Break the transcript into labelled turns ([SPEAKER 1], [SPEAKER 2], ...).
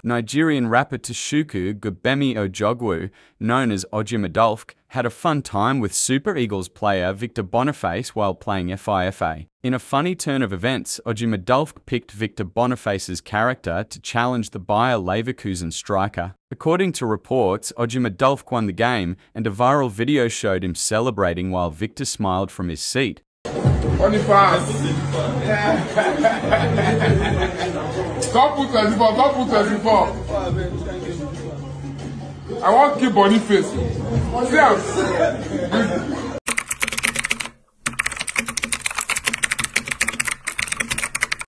[SPEAKER 1] Nigerian rapper Toshuku Gbemi Ojogwu, known as Odumodublvck, had a fun time with Super Eagles player Victor Boniface while playing FIFA. In a funny turn of events, Odumodublvck picked Victor Boniface's character to challenge the Bayer Leverkusen striker. According to reports, Odumodublvck won the game, and a viral video showed him celebrating while Victor smiled from his seat.
[SPEAKER 2] Boniface! Don't put 24, don't put 24. I want to keep Boniface. See